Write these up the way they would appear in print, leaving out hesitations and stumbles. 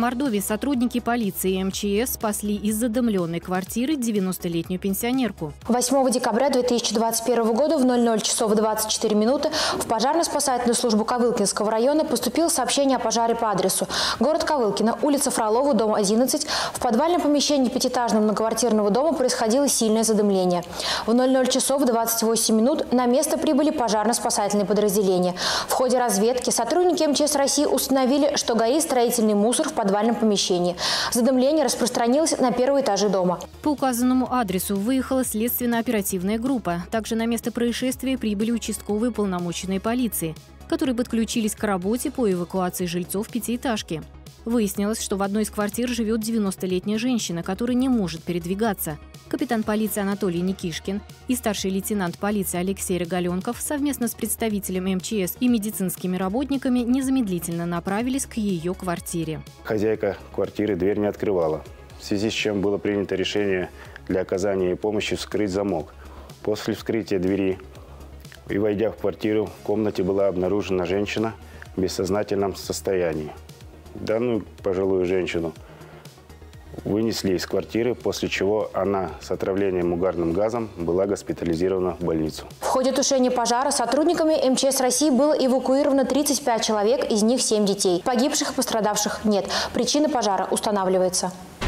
Мордовии сотрудники полиции и МЧС спасли из задымленной квартиры 90-летнюю пенсионерку. 8 декабря 2021 года в 00 часов 24 минуты в пожарно-спасательную службу Ковылкинского района поступило сообщение о пожаре по адресу город Ковылкино, улица Фролова, дом 11. В подвальном помещении пятиэтажного многоквартирного дома происходило сильное задымление. В 00 часов 28 минут на место прибыли пожарно-спасательные подразделения. В ходе разведки сотрудники МЧС России установили, что горит строительный мусор в подвальном помещении. Задымление распространилось на первые этажи дома. По указанному адресу выехала следственно-оперативная группа. Также на место происшествия прибыли участковые полномоченные полиции, которые подключились к работе по эвакуации жильцов пятиэтажки. Выяснилось, что в одной из квартир живет 90-летняя женщина, которая не может передвигаться. Капитан полиции Анатолий Никишкин и старший лейтенант полиции Алексей Рогаленков совместно с представителем МЧС и медицинскими работниками незамедлительно направились к ее квартире. Хозяйка квартиры дверь не открывала, в связи с чем было принято решение для оказания ей помощи вскрыть замок. После вскрытия двери и войдя в квартиру, в комнате была обнаружена женщина в бессознательном состоянии. Данную пожилую женщину вынесли из квартиры, после чего она с отравлением угарным газом была госпитализирована в больницу. В ходе тушения пожара сотрудниками МЧС России было эвакуировано 35 человек, из них 7 детей. Погибших и пострадавших нет. Причина пожара устанавливается.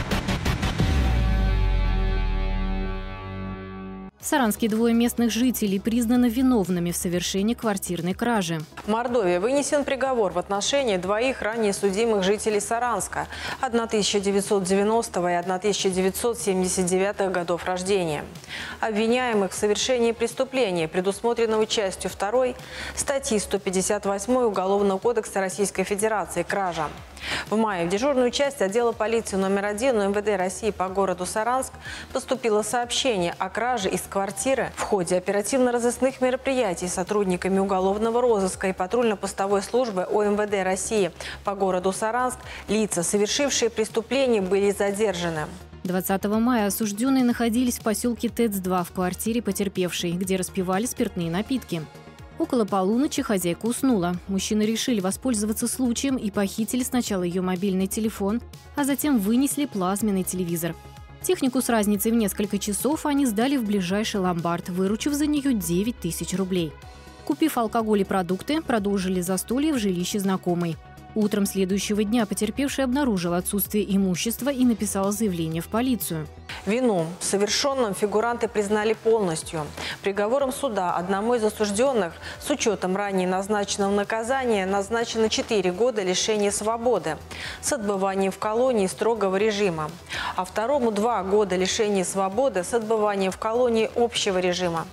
В Саранске двое местных жителей признаны виновными в совершении квартирной кражи. В Мордовии вынесен приговор в отношении двоих ранее судимых жителей Саранска 1990 и 1979 годов рождения, обвиняемых в совершении преступления, предусмотренного частью 2 статьи 158 Уголовного кодекса Российской Федерации «Кража». В мае в дежурную часть отдела полиции номер 1 МВД России по городу Саранск поступило сообщение о краже из квартиры. В ходе оперативно-розыскных мероприятий сотрудниками уголовного розыска и патрульно-постовой службы ОМВД России по городу Саранск лица, совершившие преступление, были задержаны. 20 мая осужденные находились в поселке ТЭЦ-2 в квартире потерпевшей, где распивали спиртные напитки. Около полуночи хозяйка уснула. Мужчины решили воспользоваться случаем и похитили сначала ее мобильный телефон, а затем вынесли плазменный телевизор. Технику с разницей в несколько часов они сдали в ближайший ломбард, выручив за нее 9 тысяч рублей. Купив алкоголь и продукты, продолжили застолье в жилище знакомой. Утром следующего дня потерпевший обнаружил отсутствие имущества и написал заявление в полицию. Вину в совершенном фигуранты признали полностью. Приговором суда одному из осужденных с учетом ранее назначенного наказания назначено 4 года лишения свободы с отбыванием в колонии строгого режима, а второму 2 года лишения свободы с отбыванием в колонии общего режима.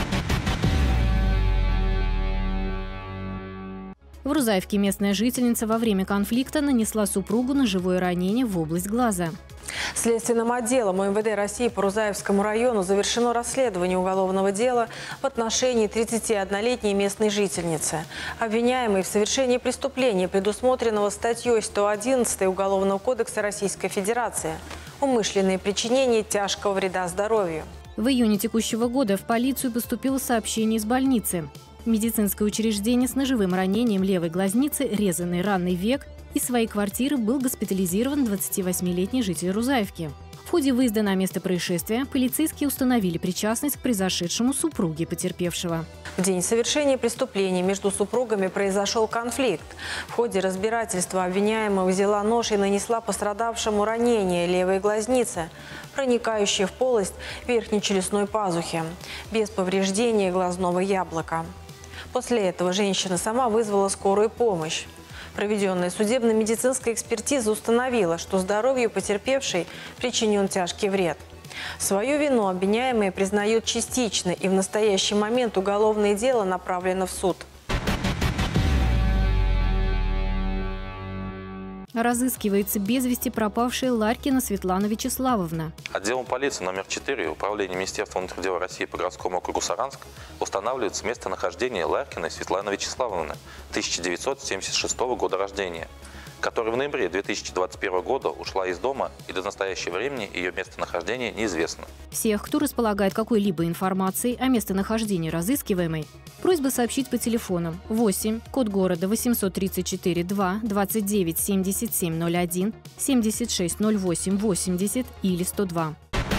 В Рузаевке местная жительница во время конфликта нанесла супругу ножевое ранение в область глаза. Следственным отделом МВД России по Рузаевскому району завершено расследование уголовного дела в отношении 31-летней местной жительницы, обвиняемой в совершении преступления, предусмотренного статьей 111 Уголовного кодекса Российской Федерации «Умышленное причинение тяжкого вреда здоровью». В июне текущего года в полицию поступило сообщение из больницы. Медицинское учреждение с ножевым ранением левой глазницы, резанный ранный век, из своей квартиры был госпитализирован 28-летний житель Рузаевки. В ходе выезда на место происшествия полицейские установили причастность к произошедшему супруге потерпевшего. В день совершения преступления между супругами произошел конфликт. В ходе разбирательства обвиняемая взяла нож и нанесла пострадавшему ранение левой глазницы, проникающее в полость верхней челюстной пазухи, без повреждения глазного яблока. После этого женщина сама вызвала скорую помощь. Проведенная судебно-медицинская экспертиза установила, что здоровью потерпевшей причинен тяжкий вред. Свою вину обвиняемые признают частично, и в настоящий момент уголовное дело направлено в суд. Разыскивается без вести пропавшая Ларькина Светлана Вячеславовна. Отделом полиции номер 4 Управления Министерства внутренних дел России по городскому округу Саранск устанавливается местонахождение Ларькиной Светланы Вячеславовны 1976 года рождения, которая в ноябре 2021 года ушла из дома, и до настоящего времени ее местонахождение неизвестно. Всех, кто располагает какой-либо информацией о местонахождении разыскиваемой, Просьба сообщить по телефонам 8, код города 834 2 29 77 01 76 08 80 или 102.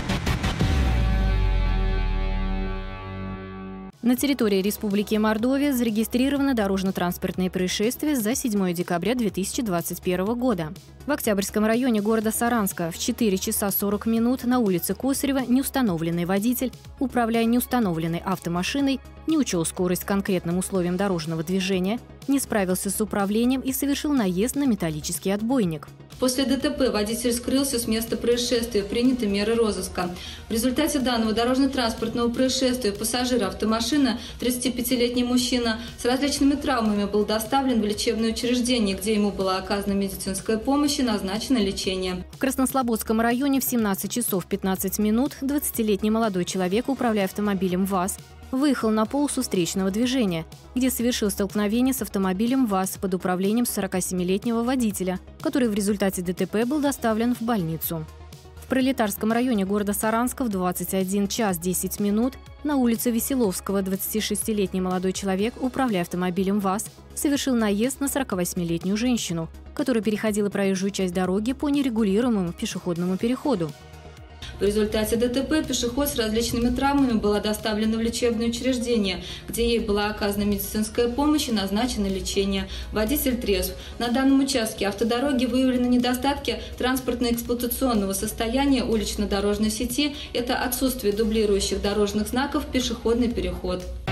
На территории Республики Мордовия зарегистрировано дорожно-транспортные происшествия за 7 декабря 2021 года. В Октябрьском районе города Саранска в 4 часа 40 минут на улице Косарева неустановленный водитель, управляя неустановленной автомашиной, не учел скорость конкретным условиям дорожного движения, не справился с управлением и совершил наезд на металлический отбойник. После ДТП водитель скрылся с места происшествия, приняты меры розыска. В результате данного дорожно-транспортного происшествия пассажир автомашины, 35-летний мужчина, с различными травмами был доставлен в лечебное учреждение, где ему была оказана медицинская помощь и назначено лечение. В Краснослободском районе в 17 часов 15 минут 20-летний молодой человек, управляя автомобилем ВАЗ, выехал на полосу встречного движения, где совершил столкновение с автомобилем ВАЗ под управлением 47-летнего водителя, который в результате ДТП был доставлен в больницу. В Пролетарском районе города Саранска в 21 час 10 минут на улице Веселовского 26-летний молодой человек, управляя автомобилем ВАЗ, совершил наезд на 48-летнюю женщину, которая переходила проезжую часть дороги по нерегулируемому пешеходному переходу. В результате ДТП пешеход с различными травмами была доставлена в лечебное учреждение, где ей была оказана медицинская помощь и назначено лечение. Водитель трезв. На данном участке автодороги выявлены недостатки транспортно-эксплуатационного состояния улично-дорожной сети. Это отсутствие дублирующих дорожных знаков, пешеходный переход.